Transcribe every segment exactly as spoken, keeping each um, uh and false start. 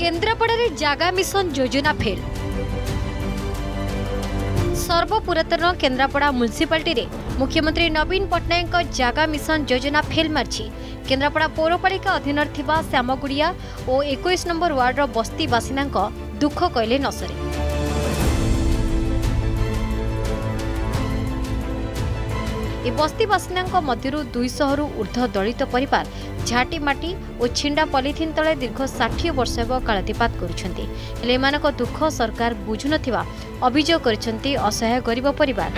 केन्द्रापड़ा जागा मिशन योजना fail. सर्वपुरातन Kendrapara municipality रे मुख्यमंत्री नवीन पट्टनायक जागा मिशन योजना फेल मार्ची। केन्द्रापड़ा पौरपालिका अधीन थिबा श्यामगुड़िया और इक्कीस नंबर वार्डर बस्ती बासिंदा दुख कहले न सरे। ए बस्ती बासिंदा मध्यरु दुईश रु ऊर्ध्व दलित परिवार झाटीमाटी और छिंडा पॉलिथिन तले दीर्घ षाठी वर्ष हेब कालातीपात करुछंती। हेले एमानक दुख सरकार बुझु नथिबा अभियोग करिसंती असहाय गरीब परिवार।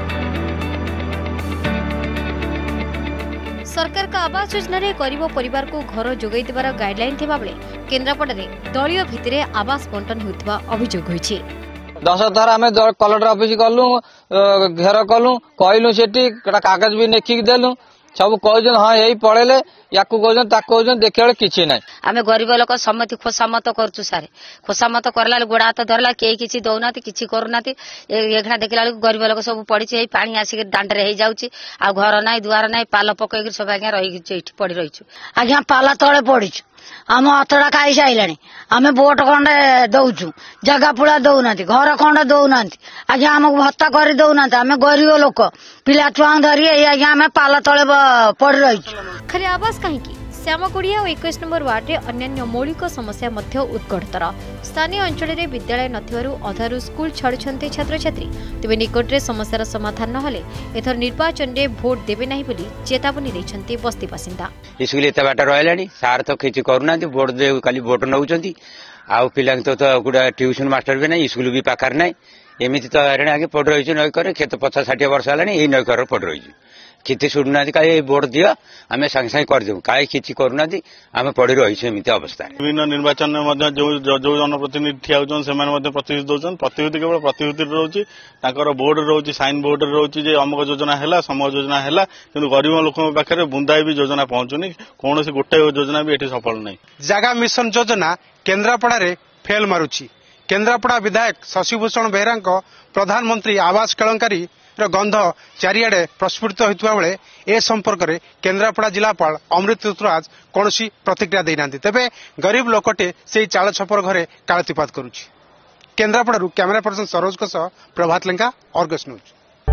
सरकार का आवास योजना रे गरीब परिवार को घर जोगाई देबार गाइडलाइन थिबा बेले केन्द्रापड़ा रे दलीय भित्तिरे आवास बंटन होइतबा अभियोग होइछि। दस थर आम कलेक्टर ऑफिस गलु घेर कलु कहलु से कागज भी लिखिक देलु सब कह हाँ यही पढ़ेले या कहते देखा कि ना आम गरीब लोक सम्मति खोसामत करुचु सारे खोसामत करला गोड़ा हाथ धरला कई किसी दौना किसी करूना एखना देखला गरीब लोक सब पड़ी पा आसिक दांडे हो जाऊँगी आ घर ना दुआर ना पाल पकईक सब आज्ञा रही पड़ी रही आज्ञा पाला तले पड़ीचु आम अतड़ा खाई सारे आम बोट खंडे दौचु जगह पुड़ा दौना घर खंडे दौना आज्ञा आमको भत्ता कर दौना आम गरीब लोक पिला छुआ धरी आज्ञा आम पाला तले पड़ रही। खाली आवास कहीं श्यामगुड़िया और इक्कीस नंबर वार्ड में अन्य मौलिक समस्या मध्य उत्कटतर। स्थानीय अंचल में विद्यालय नथिबारु अधारु स्कूल छाड़ुछंती छात्र छात्री। तेबे निकट में समस्यार समाधान नहले एथर निर्वाचन में भोट देबे नहीं बोली चेतावनी दैछंती बस्ती बासिंदा। स्कूल एत बाट रही सार तो किसी करूना भोट दे खाली भोट नौ आउ पिला तो गोटे ट्यूशन मास्टर भी ना स्कूल भी पाखर ना एमती तो आगे पड़ रही नईकर खेत पचास षाठी वर्ष है यही नईकर पड़ रही किसी शुणुना कहीं भोट दियो आम सांगे सांगे करदेव कहीं किसी करूना आम पड़ी रही एमती अवस्था। विभिन्न निर्वाचन में जो जो जनप्रतिनिधि ठिया होती प्रतिश्रुति दौरान प्रतिश्रुति केवल प्रतिश्रुति रोचे बोर्ड रोचे साइन बोर्ड रोचे अमुक योजना है समूह योजना है कि गरीब लोक पाखे बुंदाए भी योजना पहुंचुनी कौन गोटे योजना भी ये सफल नहीं। जागा मिशन योजना केन्द्रापड़ा फेल मारुची। केन्द्रापड़ा विधायक शशिभूषण बेहरा प्रधानमंत्री आवास केलेंकारी गंध चारिआडे प्रस्फुटित होता बेले ए संपर्क में केन्द्रापड़ा जिलापाल अमृत ऋतुराज कौन प्रतिक्रिया देना तेबे गरीब लोकटे से चाल छपर घरे कालातीपात करुच्ची। Kendrapara camera person Saroj Prabhat Lenka Argus news.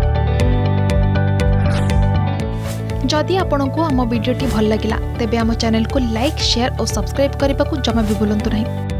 जदि आपंक आम भिडी भल लगा तेब आम चैनल को लाइक शेयर और सब्सक्राइब करने को जमा भी भूलु नहीं।